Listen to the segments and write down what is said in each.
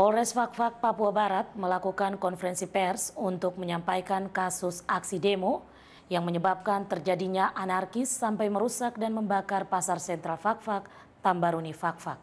Polres Fakfak Papua Barat melakukan konferensi pers untuk menyampaikan kasus aksi demo yang menyebabkan terjadinya anarkis sampai merusak dan membakar pasar sentral Fakfak, Tambaruni Fakfak.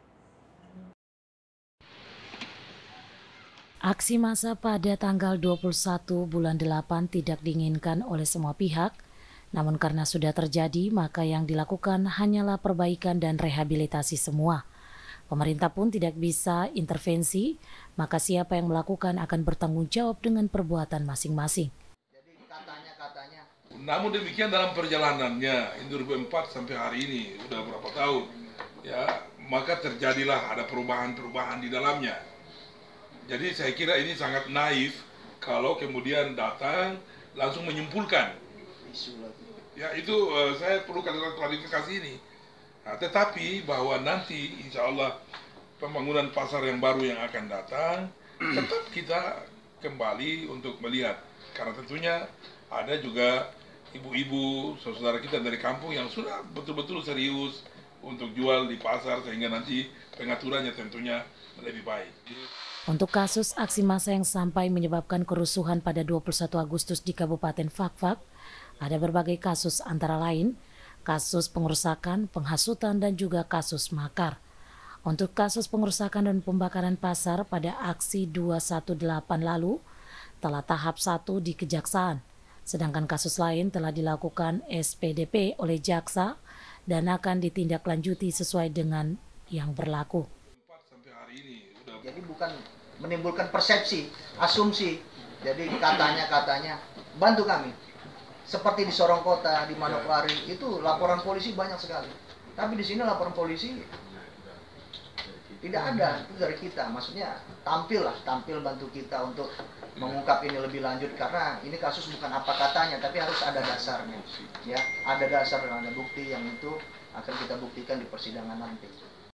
Aksi massa pada tanggal 21 bulan 8 tidak diinginkan oleh semua pihak, namun karena sudah terjadi maka yang dilakukan hanyalah perbaikan dan rehabilitasi semua. Pemerintah pun tidak bisa intervensi, maka siapa yang melakukan akan bertanggung jawab dengan perbuatan masing-masing. Jadi katanya. Namun demikian dalam perjalanannya 2004 sampai hari ini udah berapa tahun, ya maka terjadilah ada perubahan-perubahan di dalamnya. Jadi saya kira ini sangat naif kalau kemudian datang langsung menyimpulkan. Ya itu saya perlu klarifikasi ini. Nah, tetapi bahwa nanti insya Allah pembangunan pasar yang baru yang akan datang, tetap kita kembali untuk melihat. Karena tentunya ada juga ibu-ibu, saudara kita dari kampung yang sudah betul-betul serius untuk jual di pasar sehingga nanti pengaturannya tentunya lebih baik. Untuk kasus aksi massa yang sampai menyebabkan kerusuhan pada 21 Agustus di Kabupaten Fakfak, ada berbagai kasus antara lain kasus pengerusakan, penghasutan, dan juga kasus makar. Untuk kasus pengerusakan dan pembakaran pasar pada aksi 218 lalu, telah tahap 1 di Kejaksaan, sedangkan kasus lain telah dilakukan SPDP oleh jaksa dan akan ditindaklanjuti sesuai dengan yang berlaku. Jadi bukan menimbulkan persepsi, asumsi, jadi katanya, bantu kami. Seperti di Sorong Kota, di Manokwari, itu laporan polisi banyak sekali. Tapi di sini laporan polisi tidak ada, itu dari kita. Maksudnya tampil bantu kita untuk mengungkap ini lebih lanjut. Karena ini kasus bukan apa katanya, tapi harus ada dasarnya. Ya, ada dasar dan ada bukti yang itu akan kita buktikan di persidangan nanti.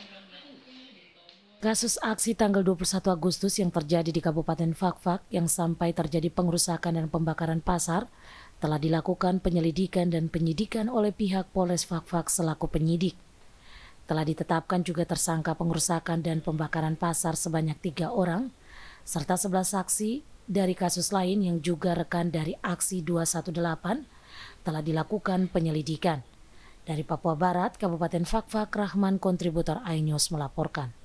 Kasus aksi tanggal 21 Agustus yang terjadi di Kabupaten Fakfak yang sampai terjadi pengerusakan dan pembakaran pasar telah dilakukan penyelidikan dan penyidikan oleh pihak Polres Fakfak selaku penyidik. Telah ditetapkan juga tersangka pengerusakan dan pembakaran pasar sebanyak 3 orang, serta 11 saksi dari kasus lain yang juga rekan dari aksi 218 telah dilakukan penyelidikan. Dari Papua Barat, Kabupaten Fakfak, Rahman, kontributor iNews melaporkan.